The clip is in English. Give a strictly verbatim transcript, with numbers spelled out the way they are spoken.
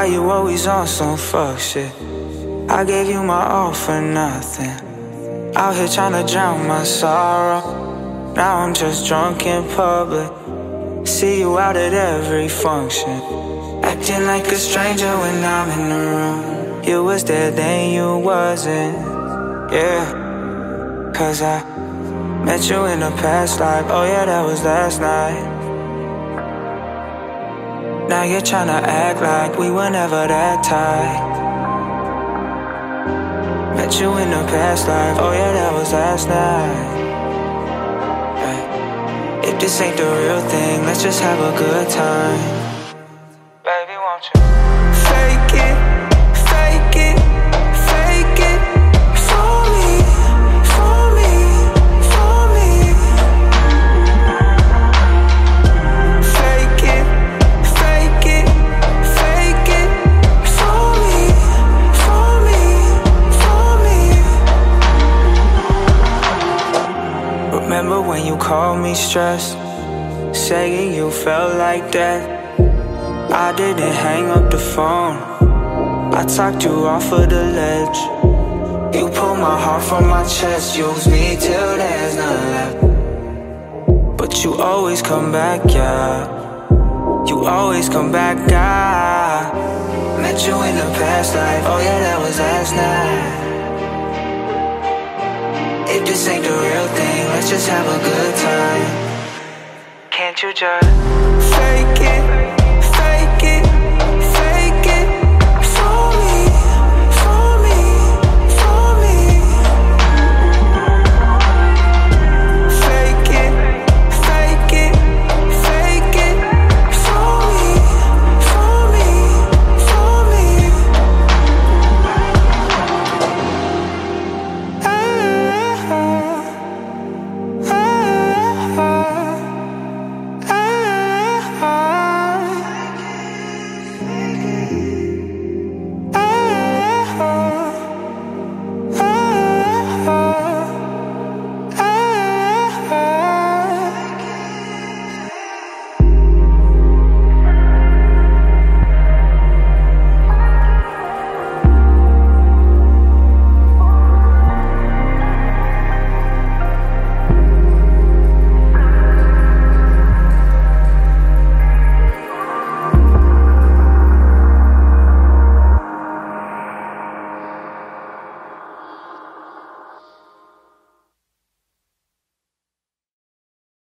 you always on some fuck shit? I gave you my all for nothing. Out here tryna drown my sorrow. Now I'm just drunk in public. See you out at every function, acting like a stranger when I'm in the room. You was there then you wasn't, yeah. Cause I met you in a past life. Oh yeah, that was last night. Now you're tryna act like we were never that tight. Met you in a past life. Oh yeah, that was last night. Hey. If this ain't the real thing, let's just have a good time. Baby, won't you fake it, fake it, fake it for me, for me, for me. Fake it, fake it, fake it for me, for me, for me. Remember when you called me stressed, saying you felt like that? I didn't hang up the phone, I talked you off of the ledge. You pulled my heart from my chest, use me till there's none left. But you always come back, yeah. You always come back, I met you in the past life. Oh yeah, that was last night. If this ain't the real thing, let's just have a good time. Can't you just fake it?